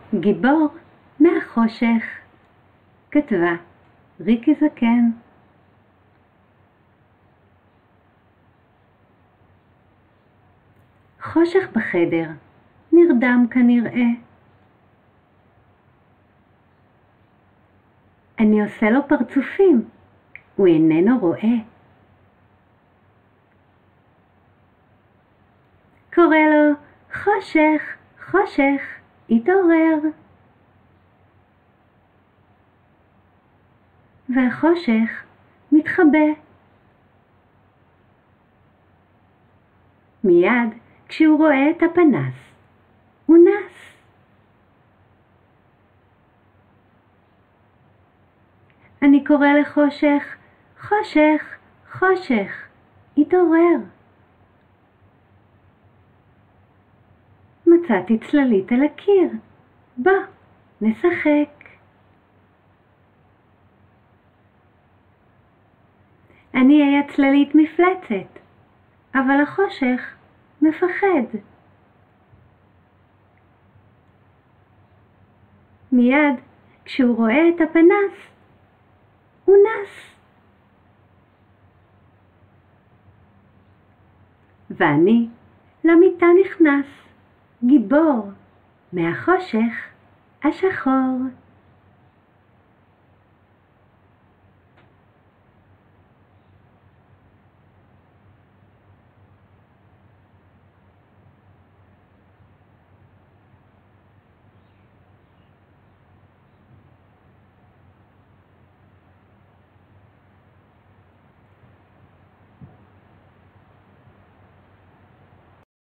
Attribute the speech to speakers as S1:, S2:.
S1: גיבור מהחושך, כתבה ריקי זקן. חושך בחדר, נרדם כנראה. אני עושה לו פרצופים, הוא איננו רואה. קורא לו, חושך, חושך, התעורר. והחושך מתחבא. מיד כשהוא רואה את הפנס, הוא נס. אני קורא לחושך, חושך, חושך, התעורר. מצאתי צללית על הקיר, בוא, נשחק. אני אהיה צללית מפלצת, אבל החושך מפחד. מיד כשהוא רואה את הפנס, הוא נס. ואני למיטה נכנס, גיבור מהחושך השחור.